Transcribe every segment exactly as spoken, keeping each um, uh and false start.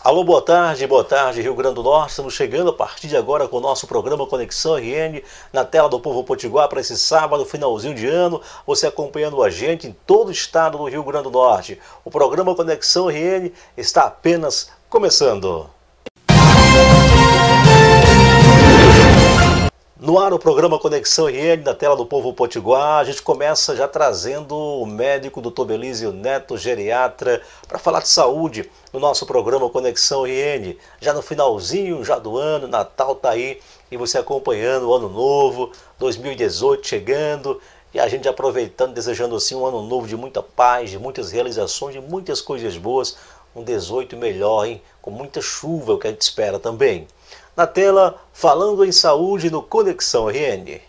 Alô, boa tarde, boa tarde, Rio Grande do Norte. Estamos chegando a partir de agora com o nosso programa Conexão R N na tela do Povo Potiguar para esse sábado, finalzinho de ano. Você acompanhando a gente em todo o estado do Rio Grande do Norte. O programa Conexão R N está apenas começando. No ar o programa Conexão R N na tela do Povo Potiguar. A gente começa já trazendo o médico doutor Belísio Neto, geriatra, para falar de saúde no nosso programa Conexão R N. Já no finalzinho já do ano, Natal tá aí e você acompanhando o Ano Novo, dois mil e dezoito chegando e a gente aproveitando, desejando assim um ano novo de muita paz, de muitas realizações, de muitas coisas boas. Um dezoito melhor, hein? Com muita chuva, o que a gente espera também. Na tela, falando em saúde no Conexão R N.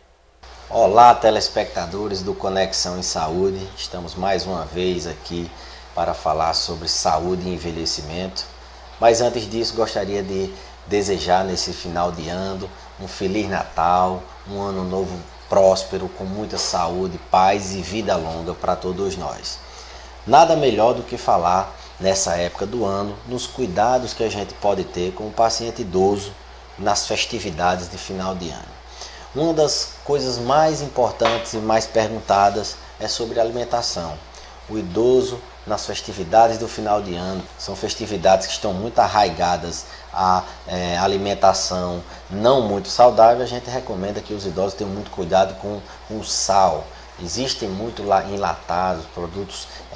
Olá, telespectadores do Conexão em Saúde. Estamos mais uma vez aqui para falar sobre saúde e envelhecimento. Mas antes disso, gostaria de desejar nesse final de ano um Feliz Natal, um ano novo próspero, com muita saúde, paz e vida longa para todos nós. Nada melhor do que falar nessa época do ano nos cuidados que a gente pode ter com o paciente idoso nas festividades de final de ano. Uma das coisas mais importantes e mais perguntadas é sobre alimentação. O idoso nas festividades do final de ano são festividades que estão muito arraigadas à é, alimentação não muito saudável. A gente recomenda que os idosos tenham muito cuidado com, com o sal. Existem muito enlatados, produtos é,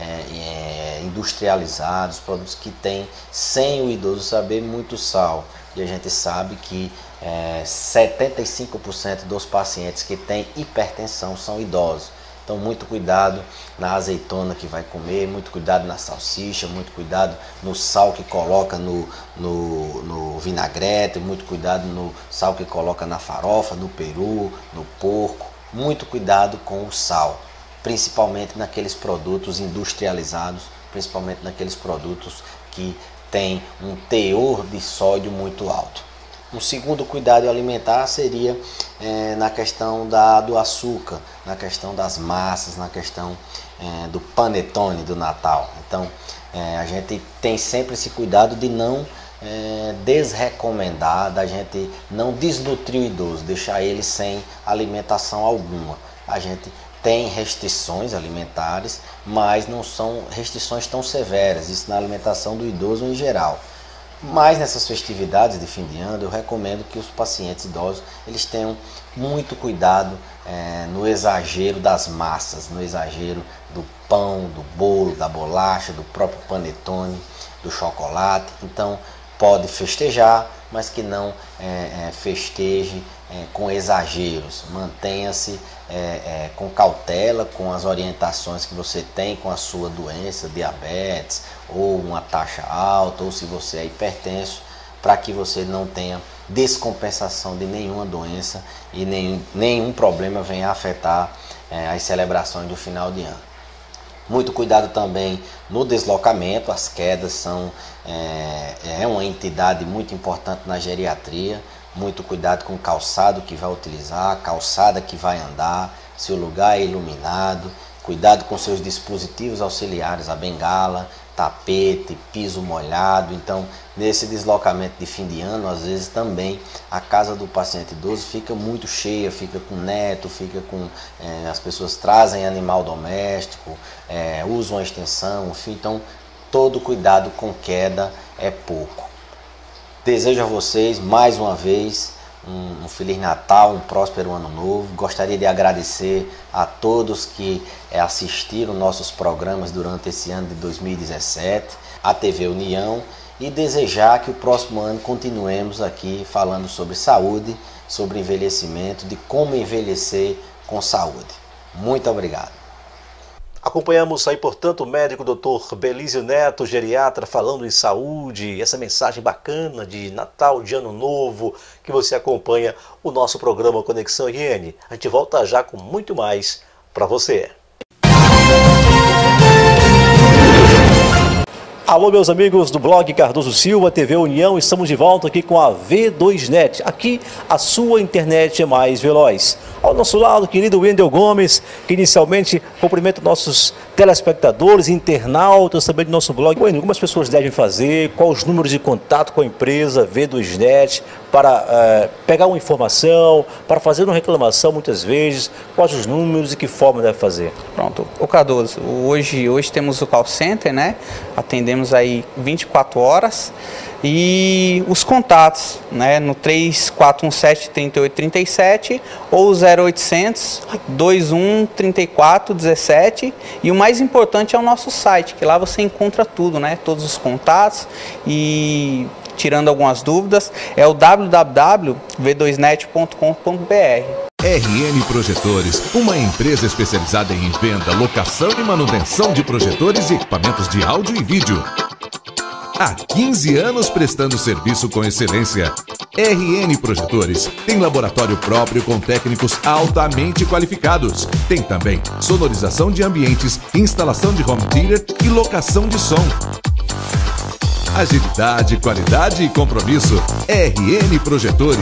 é, industrializados, produtos que têm, sem o idoso saber, muito sal. E a gente sabe que é, setenta e cinco por cento dos pacientes que têm hipertensão são idosos. Então, muito cuidado na azeitona que vai comer, muito cuidado na salsicha, muito cuidado no sal que coloca no, no, no vinagrete, muito cuidado no sal que coloca na farofa, no peru, no porco. Muito cuidado com o sal, principalmente naqueles produtos industrializados, principalmente naqueles produtos que têm um teor de sódio muito alto. Um segundo cuidado alimentar seria é, na questão da, do açúcar, na questão das massas, na questão é, do panetone do Natal. Então é, a gente tem sempre esse cuidado de não É, desrecomendar, da gente não desnutrir o idoso, deixar ele sem alimentação alguma. A gente tem restrições alimentares, mas não são restrições tão severas, isso na alimentação do idoso em geral. Mas nessas festividades de fim de ano, eu recomendo que os pacientes idosos eles tenham muito cuidado é, no exagero das massas, no exagero do pão, do bolo, da bolacha, do próprio panetone, do chocolate. Então, pode festejar, mas que não é, é, festeje é, com exageros. Mantenha-se é, é, com cautela com as orientações que você tem com a sua doença, diabetes, ou uma taxa alta, ou se você é hipertenso, para que você não tenha descompensação de nenhuma doença e nenhum, nenhum problema venha afetar é, as celebrações do final de ano. Muito cuidado também no deslocamento, as quedas são é, é uma entidade muito importante na geriatria. Muito cuidado com o calçado que vai utilizar, a calçada que vai andar, se o lugar é iluminado. Cuidado com seus dispositivos auxiliares, a bengala, tapete, piso molhado. Então, nesse deslocamento de fim de ano, às vezes também a casa do paciente idoso fica muito cheia, fica com neto, fica com é, as pessoas trazem animal doméstico, é, usam a extensão, enfim. Então, todo cuidado com queda é pouco. Desejo a vocês mais uma vez um, um Feliz Natal, um próspero Ano Novo. Gostaria de agradecer a todos que é, assistiram nossos programas durante esse ano de dois mil e dezessete, a T V União, e desejar que o próximo ano continuemos aqui falando sobre saúde, sobre envelhecimento, de como envelhecer com saúde. Muito obrigado. Acompanhamos aí, portanto, o médico doutor Belísio Neto, geriatra, falando em saúde, essa mensagem bacana de Natal, de Ano Novo, que você acompanha o nosso programa Conexão R N. A gente volta já com muito mais para você. Alô, meus amigos do blog Cardoso Silva, T V União, estamos de volta aqui com a V dois Net. Aqui a sua internet é mais veloz. Ao nosso lado, querido Wendel Gomes, que inicialmente cumprimenta nossos telespectadores, internautas também do nosso blog. Bueno, como as pessoas devem fazer, quais os números de contato com a empresa V dois Net para uh, pegar uma informação, para fazer uma reclamação muitas vezes, quais os números e que forma deve fazer? Pronto, ô Cardoso, hoje, hoje temos o call center, né? Atendemos aí vinte e quatro horas. E os contatos, né, no três quatro um sete, três oito três sete ou zero oitocentos, dois um, três quatro um sete, e o mais importante é o nosso site, que lá você encontra tudo, né, todos os contatos, e tirando algumas dúvidas, é o w w w ponto v dois net ponto com ponto b r. R N Projetores, uma empresa especializada em venda, locação e manutenção de projetores e equipamentos de áudio e vídeo. Há quinze anos prestando serviço com excelência. R N Projetores tem laboratório próprio com técnicos altamente qualificados. Tem também sonorização de ambientes, instalação de home theater e locação de som. Agilidade, qualidade e compromisso. R N Projetores.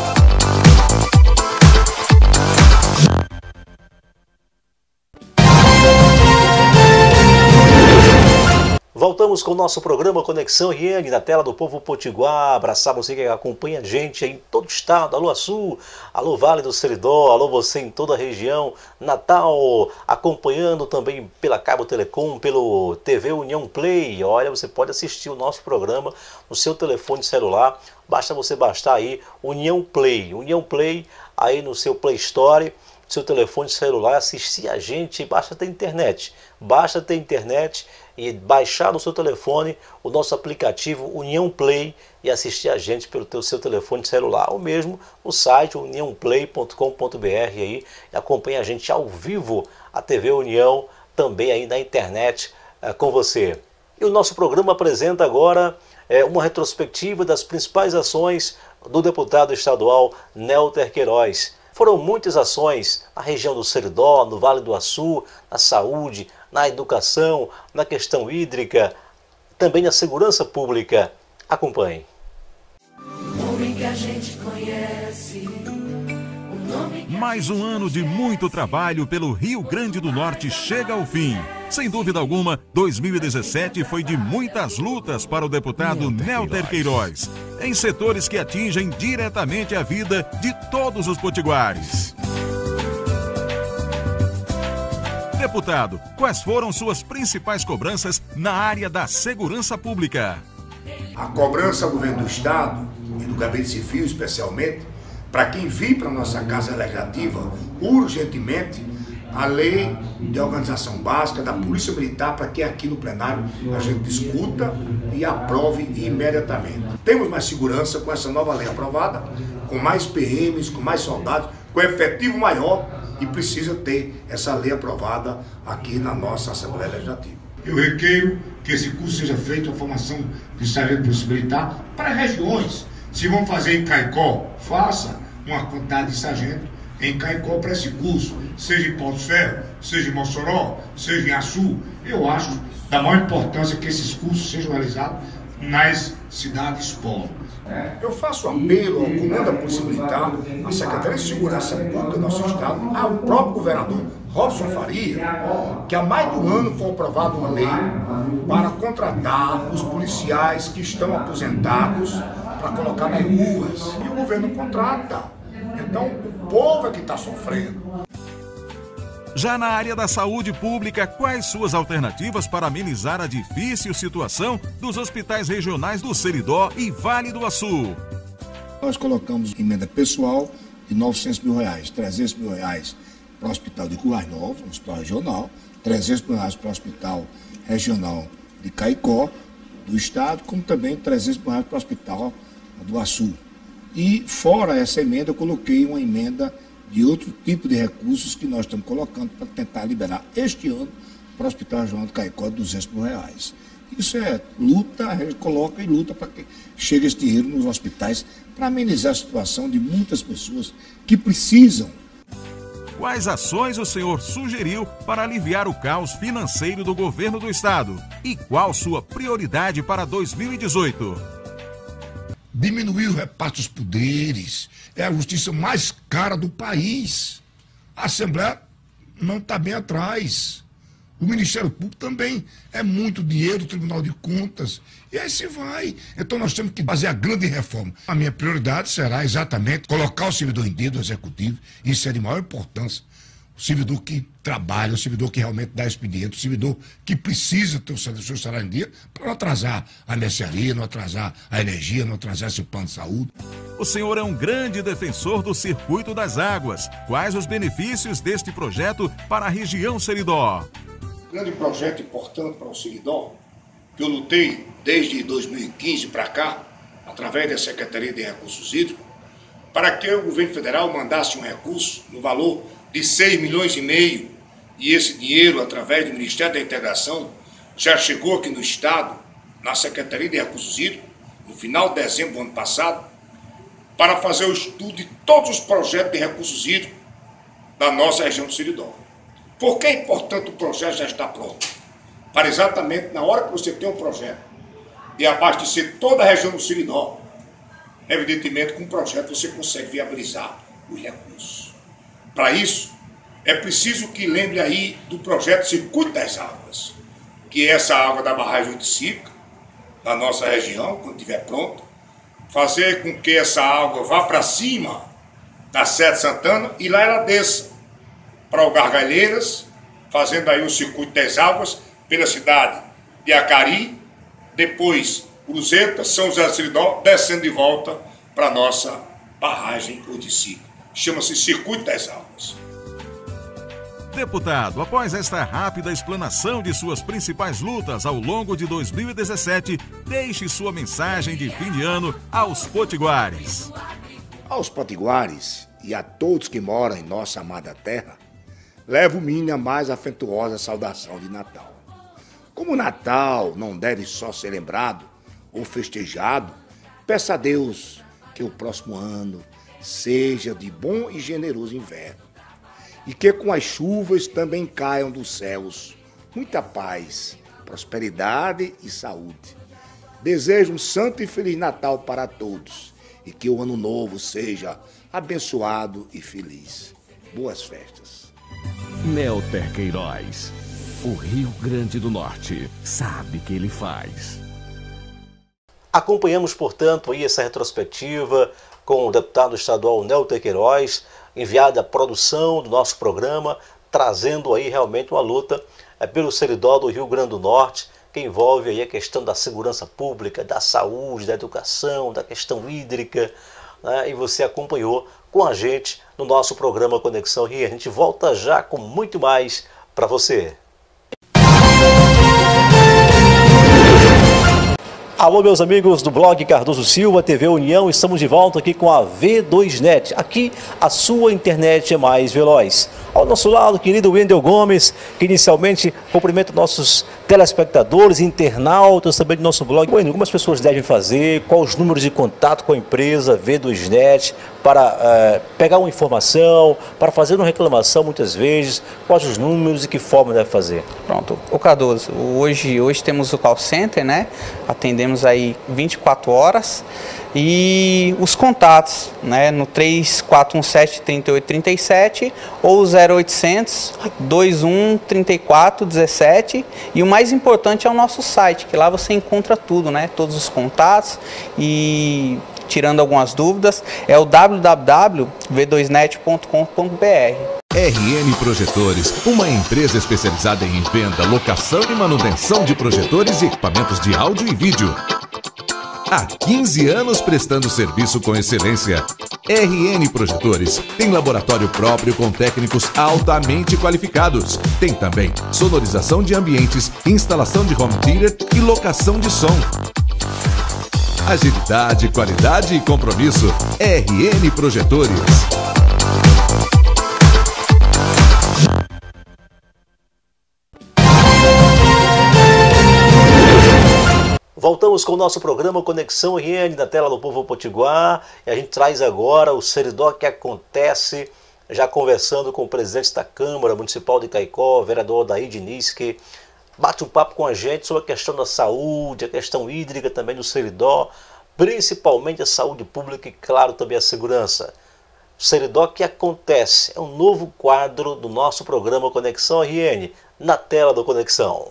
Voltamos com o nosso programa Conexão R N, na tela do Povo Potiguar. Abraçar você que acompanha a gente em todo o estado. Alô Açu, alô Vale do Seridó, alô você em toda a região. Natal, acompanhando também pela Cabo Telecom, pelo T V União Play. Olha, você pode assistir o nosso programa no seu telefone celular. Basta você baixar aí União Play. União Play aí no seu Play Store, seu telefone celular, assistir a gente. Basta ter internet. Basta ter internet e baixar no seu telefone o nosso aplicativo União Play e assistir a gente pelo teu, seu telefone celular, ou mesmo o site união play ponto com ponto b r aí, e acompanha a gente ao vivo, a T V União, também aí na internet é, com você. E o nosso programa apresenta agora é, uma retrospectiva das principais ações do deputado estadual Nélter Queiroz. Foram muitas ações na região do Seridó, no Vale do Açu, na saúde, na educação, na questão hídrica, também na segurança pública. Acompanhe. Mais um ano de muito trabalho pelo Rio Grande do Norte chega ao fim. Sem dúvida alguma, dois mil e dezessete foi de muitas lutas para o deputado Nélter Queiroz, em setores que atingem diretamente a vida de todos os potiguares. Deputado, quais foram suas principais cobranças na área da segurança pública? A cobrança ao governo do Estado e do Gabinete Civil, especialmente, para quem vir para a nossa Casa Legislativa urgentemente a lei de organização básica da Polícia Militar, para que aqui no plenário a gente discuta e aprove imediatamente. Temos mais segurança com essa nova lei aprovada, com mais P Ms, com mais soldados, com efetivo maior, e precisa ter essa lei aprovada aqui na nossa Assembleia Legislativa. Eu requeiro que esse curso seja feito a formação de sargento de polícia militar para regiões. Se vão fazer em Caicó, faça uma quantidade de sargento em Caicó para esse curso, seja em Porto Ferro, seja em Mossoró, seja em Açu. Eu acho da maior importância que esses cursos sejam realizados nas cidades polo. Eu faço apelo ao comando da Polícia Militar, à Secretaria de Segurança Pública do nosso Estado, ao próprio governador Robson Faria, que há mais de um ano foi aprovada uma lei para contratar os policiais que estão aposentados para colocar nas ruas. E o governo contrata. Então o povo é que está sofrendo. Já na área da saúde pública, quais suas alternativas para amenizar a difícil situação dos hospitais regionais do Seridó e Vale do Açu? Nós colocamos emenda pessoal de novecentos mil reais, trezentos mil reais para o Hospital de Currais Novos, um hospital regional, trezentos mil reais para o Hospital Regional de Caicó, do Estado, como também trezentos mil reais para o Hospital do Açu. E fora essa emenda, eu coloquei uma emenda de outro tipo de recursos que nós estamos colocando para tentar liberar este ano para o Hospital Regional de Caicó de duzentos mil reais. Isso é luta, a gente coloca e luta para que chegue esse dinheiro nos hospitais para amenizar a situação de muitas pessoas que precisam. Quais ações o senhor sugeriu para aliviar o caos financeiro do governo do Estado? E qual sua prioridade para dois mil e dezoito? Diminuir o reparto dos poderes, é a justiça mais cara do país. A Assembleia não está bem atrás. O Ministério Público também é muito dinheiro, o Tribunal de Contas, e aí se vai. Então nós temos que fazer a grande reforma. A minha prioridade será exatamente colocar o servidor em dia do Executivo, isso é de maior importância. O servidor que trabalha, o servidor que realmente dá expediente, o servidor que precisa ter o seu salário em dia para não atrasar a mercearia, não atrasar a energia, não atrasar esse plano de saúde. O senhor é um grande defensor do Circuito das Águas. Quais os benefícios deste projeto para a região Seridó? Grande projeto importante para o Seridó, que eu lutei desde dois mil e quinze para cá, através da Secretaria de Recursos Hídricos, para que o governo federal mandasse um recurso no valor de seis milhões e meio, e esse dinheiro, através do Ministério da Integração, já chegou aqui no Estado, na Secretaria de Recursos Hídricos, no final de dezembro do ano passado, para fazer o estudo de todos os projetos de recursos hídricos da nossa região do Seridó. Por que é importante o projeto já estar pronto? Para exatamente na hora que você tem um projeto de abastecer toda a região do Seridó, evidentemente com um projeto você consegue viabilizar os recursos. Para isso, é preciso que lembre aí do projeto Circuito das Águas, que é essa água da barragem Oiticica, da nossa região, quando estiver pronta, fazer com que essa água vá para cima da Sete Santana e lá ela desça para o Gargalheiras, fazendo aí o Circuito das Águas pela cidade de Acari, depois Cruzeta, São José do Seridó, descendo de volta para a nossa barragem Oiticica. Chama-se Circuito das Águas. Deputado, após esta rápida explanação de suas principais lutas ao longo de dois mil e dezessete, deixe sua mensagem de fim de ano aos potiguares. Aos potiguares e a todos que moram em nossa amada terra, levo minha mais afetuosa saudação de Natal. Como o Natal não deve só ser lembrado ou festejado, peço a Deus que o próximo ano seja de bom e generoso inverno, e que com as chuvas também caiam dos céus muita paz, prosperidade e saúde. Desejo um santo e feliz Natal para todos, e que o ano novo seja abençoado e feliz. Boas festas. Nelter Queiroz, o Rio Grande do Norte, sabe que ele faz. Acompanhamos, portanto, aí essa retrospectiva com o deputado estadual Nelter Queiroz, enviado à produção do nosso programa, trazendo aí realmente uma luta é, pelo Seridó do Rio Grande do Norte, que envolve aí a questão da segurança pública, da saúde, da educação, da questão hídrica, né? E você acompanhou com a gente no nosso programa Conexão Rio. A gente volta já com muito mais para você. Alô, meus amigos do blog Cardoso Silva, T V União, estamos de volta aqui com a V dois Net. Aqui a sua internet é mais veloz. Ao nosso lado, querido Wendel Gomes, que inicialmente cumprimenta nossos telespectadores, internautas também do nosso blog. Wendel, como as pessoas devem fazer, quais os números de contato com a empresa V dois Net para uh, pegar uma informação, para fazer uma reclamação muitas vezes, quais os números e que forma deve fazer? Pronto, o Cardoso, hoje, hoje temos o call center, né? Atendemos aí vinte e quatro horas e os contatos, né? No três quatro um sete, três oito três sete ou zero oitocentos, dois um três quatro um sete, e o mais importante é o nosso site, que lá você encontra tudo, né? Todos os contatos e tirando algumas dúvidas, é o w w w ponto v dois net ponto com ponto b r. R N Projetores, uma empresa especializada em venda, locação e manutenção de projetores e equipamentos de áudio e vídeo. Há quinze anos prestando serviço com excelência. R N Projetores tem laboratório próprio com técnicos altamente qualificados. Tem também sonorização de ambientes, instalação de home theater e locação de som. Agilidade, qualidade e compromisso. R N Projetores. Voltamos com o nosso programa Conexão R N, na tela do Povo Potiguar, e a gente traz agora o Seridó que acontece, já conversando com o presidente da Câmara Municipal de Caicó, vereador Odair Diniz, que bate um papo com a gente sobre a questão da saúde, a questão hídrica também do Seridó, principalmente a saúde pública e, claro, também a segurança. Seridó que acontece é um novo quadro do nosso programa Conexão R N, na tela do Conexão.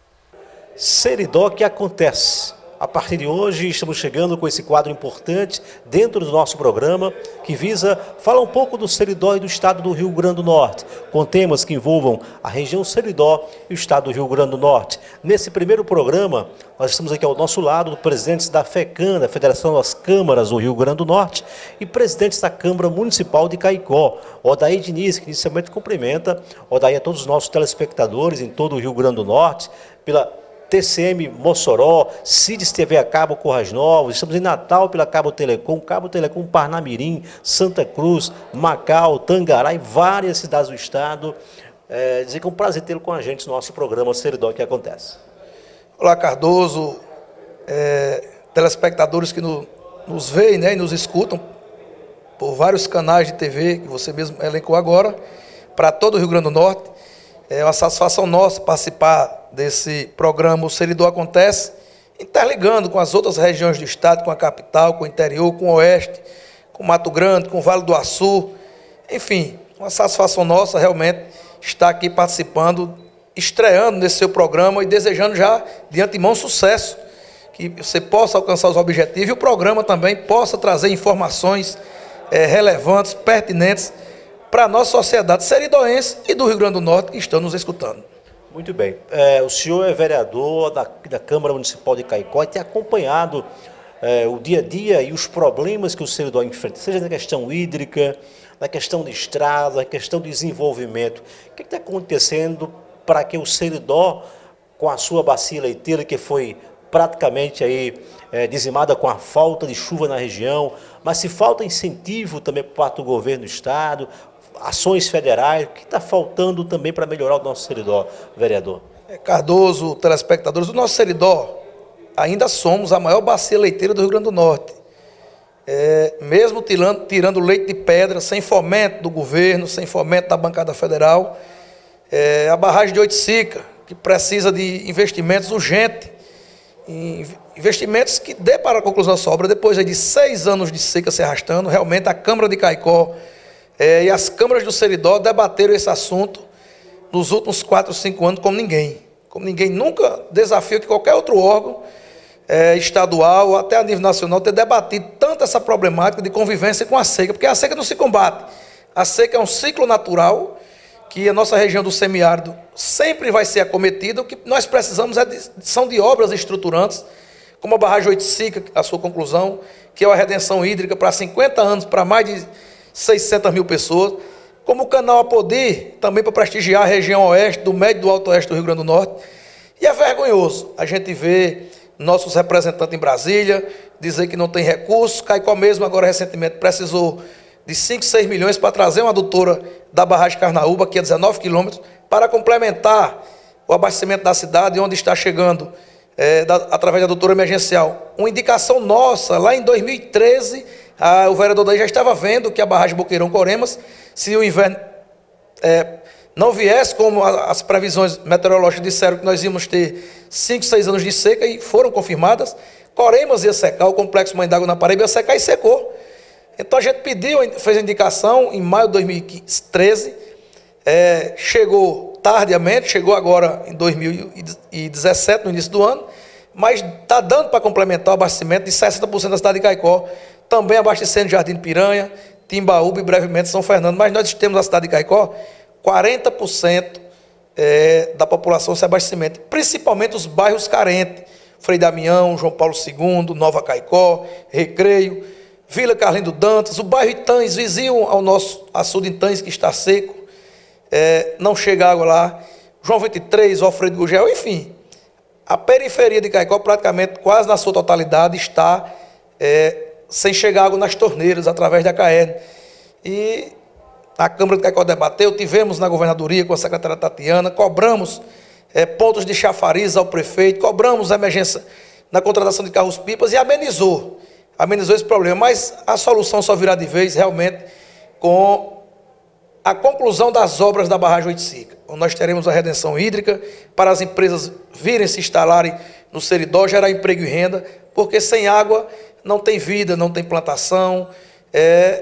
Seridó que acontece. A partir de hoje estamos chegando com esse quadro importante dentro do nosso programa que visa falar um pouco do Seridó e do estado do Rio Grande do Norte, com temas que envolvam a região Seridó e o estado do Rio Grande do Norte. Nesse primeiro programa, nós estamos aqui ao nosso lado, presidentes da FECAN, da Federação das Câmaras do Rio Grande do Norte, e presidentes da Câmara Municipal de Caicó, Odair Diniz, que inicialmente cumprimenta, Odair, a todos os nossos telespectadores em todo o Rio Grande do Norte, pela T C M Mossoró, Cides T V a Cabo Currais Novos, estamos em Natal pela Cabo Telecom, Cabo Telecom Parnamirim, Santa Cruz, Macau, Tangará e várias cidades do estado. É, dizer que é um prazer tê-lo com a gente no nosso programa Seridó que acontece. Olá, Cardoso, é, telespectadores que no, nos veem, né, e nos escutam por vários canais de T V que você mesmo elencou agora, para todo o Rio Grande do Norte. É uma satisfação nossa participar desse programa O Seridó Acontece, interligando com as outras regiões do estado, com a capital, com o interior, com o oeste, com Mato Grande, com o Vale do Açu. Enfim, uma satisfação nossa realmente estar aqui participando, estreando nesse seu programa e desejando já de antemão sucesso, que você possa alcançar os objetivos e o programa também possa trazer informações é, relevantes, pertinentes para a nossa sociedade seridoense e do Rio Grande do Norte que estão nos escutando. Muito bem. É, o senhor é vereador da, da Câmara Municipal de Caicó e tem acompanhado é, o dia a dia e os problemas que o Seridó enfrenta, seja na questão hídrica, na questão de estrada, na questão de desenvolvimento. O que está acontecendo para que o Seridó, com a sua bacia leiteira, que foi praticamente aí, é, dizimada com a falta de chuva na região, mas se falta incentivo também por parte do governo do estado, ações federais, o que está faltando também para melhorar o nosso Seridó, vereador? Cardoso, telespectadores, o nosso Seridó, ainda somos a maior bacia leiteira do Rio Grande do Norte. É, mesmo tirando, tirando leite de pedra, sem fomento do governo, sem fomento da bancada federal, é, a barragem de Oiticica, que precisa de investimentos urgentes, investimentos que dê para a conclusão da sua obra, depois de seis anos de seca se arrastando. Realmente a Câmara de Caicó É, e as câmaras do Seridó debateram esse assunto nos últimos quatro, cinco anos como ninguém. Como ninguém nunca desafiou que qualquer outro órgão é, estadual ou até a nível nacional ter debatido tanto essa problemática de convivência com a seca, porque a seca não se combate. A seca é um ciclo natural que a nossa região do semiárido sempre vai ser acometida. O que nós precisamos é de, são de obras estruturantes, como a barragem Oiticica, a sua conclusão, que é uma redenção hídrica para cinquenta anos, para mais de seiscentas mil pessoas, como o canal Apodi, também para prestigiar a região oeste, do médio e do alto oeste do Rio Grande do Norte. E é vergonhoso a gente ver nossos representantes em Brasília dizer que não tem recursos. Caicó mesmo agora recentemente precisou de cinco, seis milhões para trazer uma adutora da barragem Carnaúba, que é dezenove quilômetros, para complementar o abastecimento da cidade, onde está chegando, é, da, através da adutora emergencial. Uma indicação nossa, lá em dois mil e treze, Ah, o vereador daí já estava vendo que a barragem Boqueirão-Coremas, se o inverno é, não viesse, como a, as previsões meteorológicas disseram que nós íamos ter cinco, seis anos de seca, e foram confirmadas, Coremas ia secar, o complexo Mãe d'Água na Paraíba ia secar e secou. Então a gente pediu, fez a indicação em maio de dois mil e treze, é, chegou tardiamente, chegou agora em dois mil e dezessete, no início do ano, mas está dando para complementar o abastecimento de sessenta por cento da cidade de Caicó, também abastecendo Jardim de Piranha, Timbaúba e brevemente São Fernando. Mas nós temos na cidade de Caicó quarenta por cento é, da população sem abastecimento, principalmente os bairros carentes, Frei Damião, João Paulo segundo, Nova Caicó, Recreio, Vila Carlindo Dantas, o bairro Itães, vizinho ao nosso açude Itães, que está seco, é, não chega água lá, João vinte e três, Alfredo Gugel, enfim, a periferia de Caicó praticamente quase na sua totalidade está é, sem chegar água nas torneiras, através da Caerne. E a Câmara de Caicó debateu, tivemos na governadoria com a secretária Tatiana, cobramos é, pontos de chafariz ao prefeito, cobramos a emergência na contratação de carros-pipas e amenizou, amenizou esse problema. Mas a solução só virá de vez realmente com a conclusão das obras da barragem Oiticica, onde nós teremos a redenção hídrica para as empresas virem se instalarem no Seridó, gerar emprego e renda, porque sem água não tem vida, não tem plantação, é,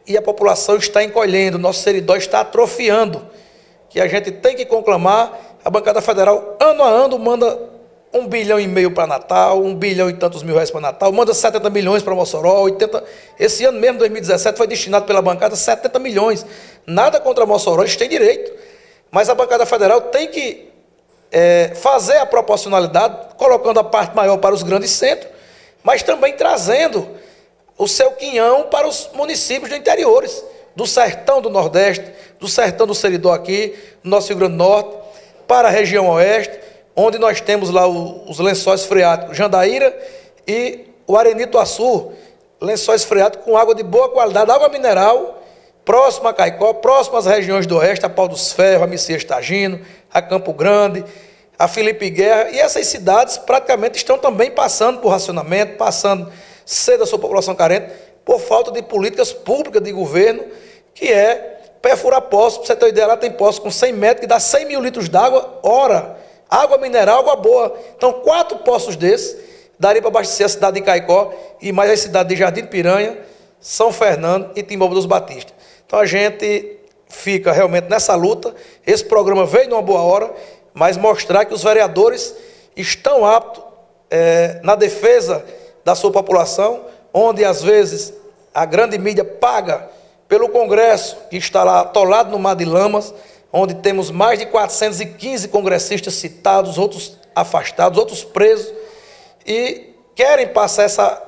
e a população está encolhendo, nosso seridó está atrofiando, que a gente tem que conclamar. A bancada federal, ano a ano, manda um bilhão e meio para Natal, um bilhão e tantos mil reais para Natal, manda setenta milhões para Mossoró, oitenta... Esse ano mesmo, dois mil e dezessete, foi destinado pela bancada setenta milhões. Nada contra Mossoró, eles têm direito. Mas a bancada federal tem que é, fazer a proporcionalidade, colocando a parte maior para os grandes centros, mas também trazendo o seu quinhão para os municípios do interiores, do sertão do Nordeste, do sertão do Seridó aqui, do nosso Rio Grande do Norte, para a região Oeste, onde nós temos lá o, os lençóis freáticos Jandaíra e o Arenito-Açu, lençóis freáticos com água de boa qualidade, água mineral, próximo a Caicó, próximo às regiões do Oeste, a Pau dos Ferros, a Messias Tagino, a Campo Grande, a Felipe Guerra, e essas cidades praticamente estão também passando por racionamento, passando sede da sua população carente, por falta de políticas públicas de governo, que é perfurar poços. Para você ter uma ideia, lá tem poços com cem metros, que dá cem mil litros d'água, hora. Água mineral, água boa. Então, quatro poços desses daria para abastecer a cidade de Caicó e mais as cidades de Jardim de Piranha, São Fernando e Timóteo dos Batistas. Então, a gente fica realmente nessa luta. Esse programa veio numa boa hora, mas mostrar que os vereadores estão aptos é, na defesa da sua população, onde, às vezes, a grande mídia paga pelo Congresso, que está lá atolado no mar de lamas, onde temos mais de quatrocentos e quinze congressistas citados, outros afastados, outros presos, e querem passar essa,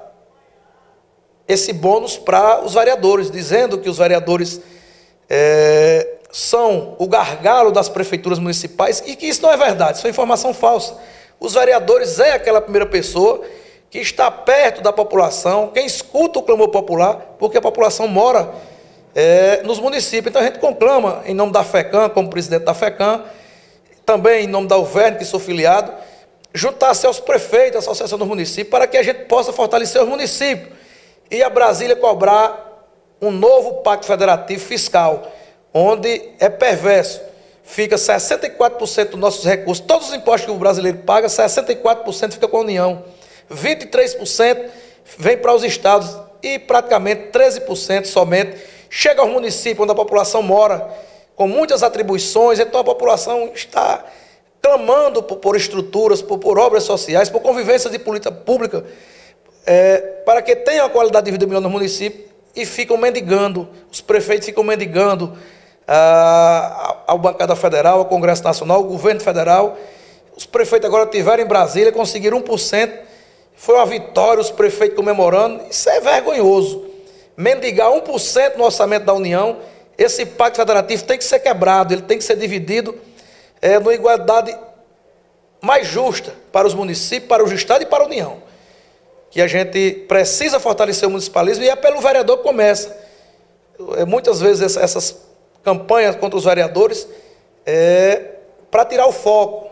esse bônus para os vereadores, dizendo que os vereadores é, são o gargalo das prefeituras municipais, e que isso não é verdade, isso é informação falsa. Os vereadores é aquela primeira pessoa que está perto da população, quem escuta o clamor popular, porque a população mora É, nos municípios. Então a gente conclama, em nome da FECAM, como presidente da FECAM, também em nome da UVERN, que sou filiado, juntar-se aos prefeitos, à Associação dos Municípios, para que a gente possa fortalecer os municípios e a Brasília cobrar um novo pacto federativo fiscal, onde é perverso, fica sessenta e quatro por cento dos nossos recursos, todos os impostos que o brasileiro paga, sessenta e quatro por cento fica com a União, vinte e três por cento vem para os estados e praticamente treze por cento somente chega aos municípios onde a população mora, com muitas atribuições. Então a população está clamando por, por estruturas, por, por obras sociais, por convivência de política pública, é, para que tenha uma qualidade de vida melhor no município, e ficam mendigando, os prefeitos ficam mendigando a, ao bancada federal, ao Congresso Nacional, ao governo federal. Os prefeitos agora estiveram em Brasília, conseguiram um por cento, foi uma vitória, os prefeitos comemorando. Isso é vergonhoso. Mendigar um por cento no orçamento da União, esse pacto federativo tem que ser quebrado, ele tem que ser dividido é, numa igualdade mais justa para os municípios, para os estados e para a União. Que a gente precisa fortalecer o municipalismo, e é pelo vereador que começa. É, muitas vezes essas campanhas contra os vereadores é para tirar o foco,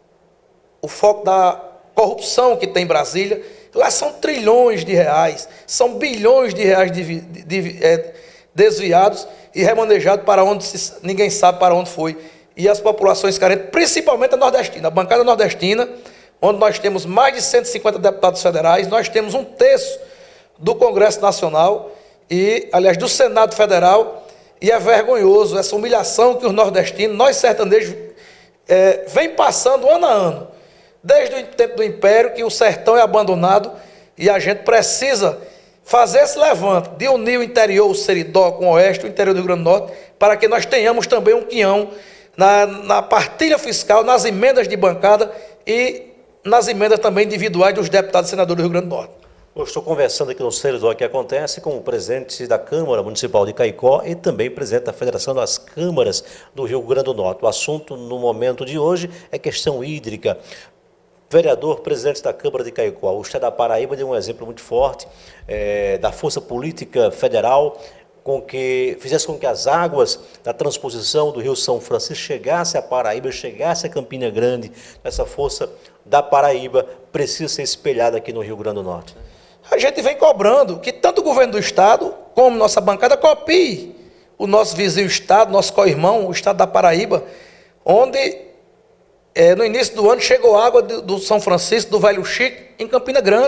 o foco da corrupção que tem em Brasília. Lá são trilhões de reais, são bilhões de reais de, de, de, é, desviados e remanejados para onde se, ninguém sabe para onde foi. E as populações carentes, principalmente a nordestina, a bancada nordestina, onde nós temos mais de cento e cinquenta deputados federais, nós temos um terço do Congresso Nacional, e, aliás, do Senado Federal, e é vergonhoso essa humilhação que os nordestinos, nós sertanejos, é, vem passando ano a ano. Desde o tempo do Império, que o sertão é abandonado, e a gente precisa fazer esse levante de unir o interior, o Seridó, com o Oeste, o interior do Rio Grande do Norte, para que nós tenhamos também um quinhão na, na partilha fiscal, nas emendas de bancada e nas emendas também individuais dos deputados e senadores do Rio Grande do Norte. Eu estou conversando aqui no Seridó, que acontece, com o presidente da Câmara Municipal de Caicó e também presidente da Federação das Câmaras do Rio Grande do Norte. O assunto no momento de hoje é questão hídrica. Vereador, presidente da Câmara de Caicó, o estado da Paraíba deu um exemplo muito forte é, da força política federal, com que fizesse com que as águas da transposição do Rio São Francisco chegasse à Paraíba, chegasse a Campina Grande. Essa força da Paraíba precisa ser espelhada aqui no Rio Grande do Norte. A gente vem cobrando que tanto o governo do estado, como nossa bancada, copie o nosso vizinho estado, nosso co-irmão, o estado da Paraíba, onde... É, no início do ano chegou água do, do São Francisco, do Velho Chico, em Campina Grande.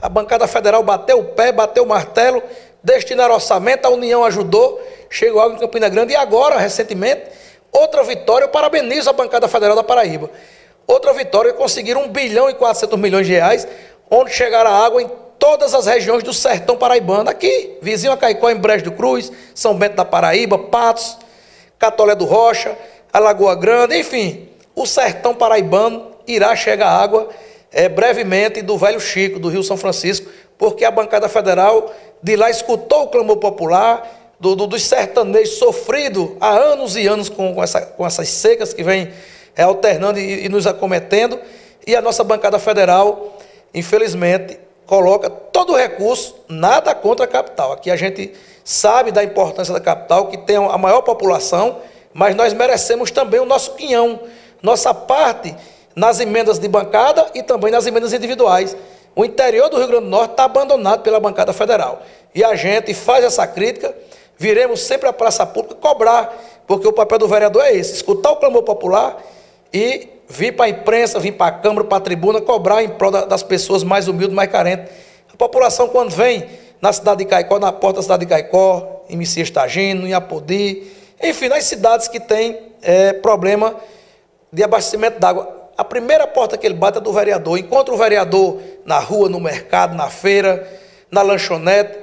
A bancada federal bateu o pé, bateu o martelo, destinaram orçamento, a União ajudou, chegou água em Campina Grande e agora, recentemente, outra vitória. Eu parabenizo a bancada federal da Paraíba. Outra vitória, conseguiram um bilhão e quatrocentos milhões de reais, onde chegará água em todas as regiões do sertão paraibano. Aqui, vizinho a Caicó, em Brejo do Cruz, São Bento da Paraíba, Patos, Catolé do Rocha, Alagoa Grande, enfim, o sertão paraibano irá chegar água é, brevemente do Velho Chico, do Rio São Francisco, porque a bancada federal de lá escutou o clamor popular do, do, dos sertanejos sofridos há anos e anos com, com, essa, com essas secas que vêm é, alternando e, e nos acometendo, e a nossa bancada federal, infelizmente, coloca todo o recurso, nada contra a capital. Aqui a gente sabe da importância da capital, que tem a maior população, mas nós merecemos também o nosso quinhão, nossa parte nas emendas de bancada e também nas emendas individuais. O interior do Rio Grande do Norte está abandonado pela bancada federal. E a gente faz essa crítica, viremos sempre à praça pública cobrar, porque o papel do vereador é esse, escutar o clamor popular e vir para a imprensa, vir para a Câmara, para a tribuna, cobrar em prol das pessoas mais humildes, mais carentes. A população, quando vem na cidade de Caicó, na porta da cidade de Caicó, em Messias Tagino, em Apodi, enfim, nas cidades que têm é, problema de abastecimento d'água, a primeira porta que ele bate é do vereador. Encontra o vereador na rua, no mercado, na feira, na lanchonete,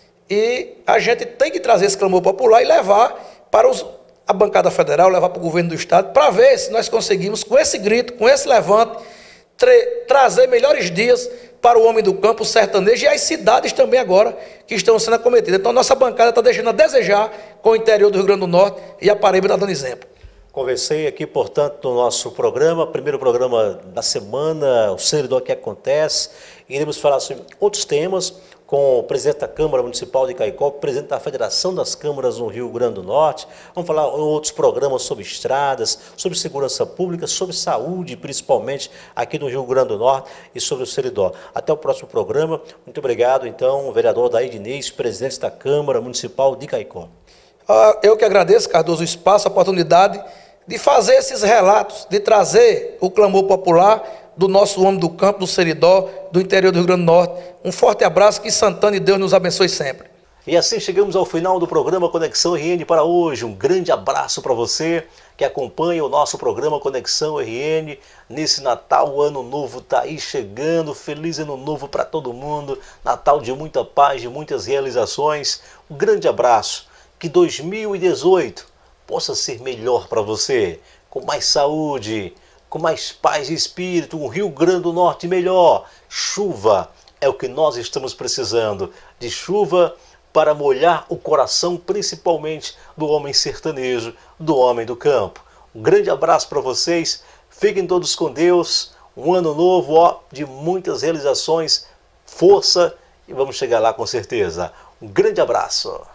e a gente tem que trazer esse clamor popular e levar para os, a bancada federal, levar para o governo do estado, para ver se nós conseguimos, com esse grito, com esse levante, tra trazer melhores dias para o homem do campo, o sertanejo, e as cidades também agora que estão sendo acometidas. Então, nossa bancada está deixando a desejar com o interior do Rio Grande do Norte, e a Paraíba está dando exemplo. Conversei aqui, portanto, no nosso programa, primeiro programa da semana, o Seridó que acontece. Iremos falar sobre outros temas com o presidente da Câmara Municipal de Caicó, presidente da Federação das Câmaras no Rio Grande do Norte. Vamos falar em outros programas sobre estradas, sobre segurança pública, sobre saúde, principalmente aqui no Rio Grande do Norte, e sobre o Seridó. Até o próximo programa. Muito obrigado, então, o vereador Daí Diniz, presidente da Câmara Municipal de Caicó. Eu que agradeço, Cardoso, o espaço, a oportunidade de fazer esses relatos, de trazer o clamor popular do nosso homem do campo, do Seridó, do interior do Rio Grande do Norte. Um forte abraço, que Santana e Deus nos abençoe sempre. E assim chegamos ao final do programa Conexão R N para hoje. Um grande abraço para você que acompanha o nosso programa Conexão R N. Nesse Natal, o Ano Novo está aí chegando. Feliz Ano Novo para todo mundo. Natal de muita paz, de muitas realizações. Um grande abraço. Que dois mil e dezoito possa ser melhor para você, com mais saúde, com mais paz de espírito, um Rio Grande do Norte melhor. Chuva é o que nós estamos precisando, de chuva para molhar o coração, principalmente do homem sertanejo, do homem do campo. Um grande abraço para vocês, fiquem todos com Deus, um ano novo ó, de muitas realizações, força, e vamos chegar lá com certeza. Um grande abraço.